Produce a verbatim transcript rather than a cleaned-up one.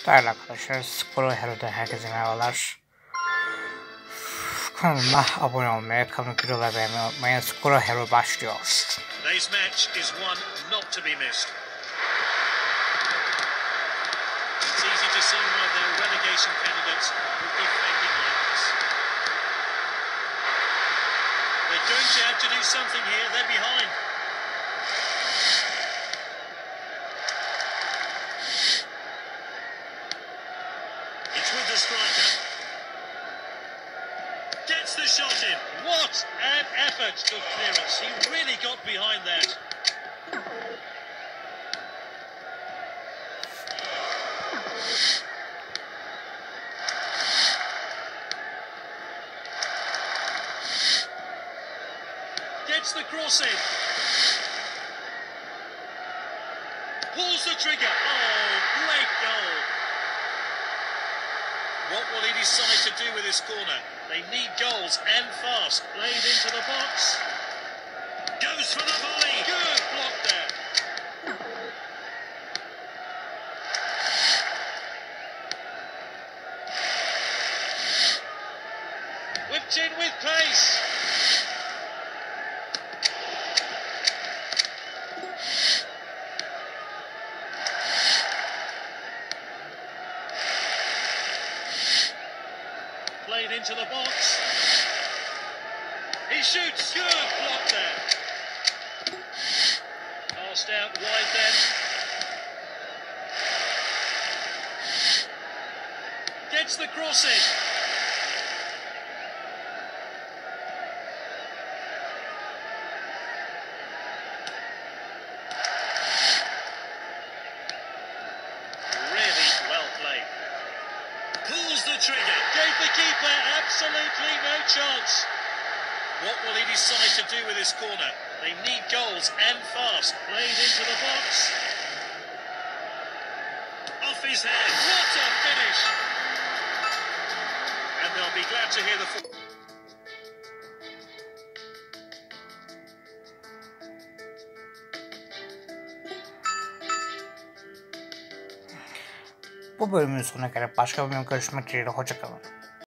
Değerli arkadaşlar, Skoro Hero'da herkese merhabalar. Kanalıma abone olmayı, kanalıma videolar beğenmeyi unutmayın. Skoro Hero başlıyor. Today's match is one not to be missed. It's easy to see why their relegation candidates will be fending like this. They're going to have to do something here. They're behind. It's with the striker. Gets the shot in. What an effort to clearance. He really got behind that. Gets the cross in. Pulls the trigger. Oh, great goal. What will he decide to do with this corner? They need goals and fast. Played into the box. Goes for the volley. Good block there. Whipped in with pace. Played into the box. He shoots. Good block there. Passed out wide then. Gets the cross in. Really well played. Pulls the trigger. Gave the keeper absolutely no chance. What will he decide to do with this corner? They need goals and fast. Played into the box. Off his head. What a finish. And they'll be glad to hear the full... Bu bölümün sonuna gelip başka bir bölüm görüşmek dileğiyle. Hoşça kalın.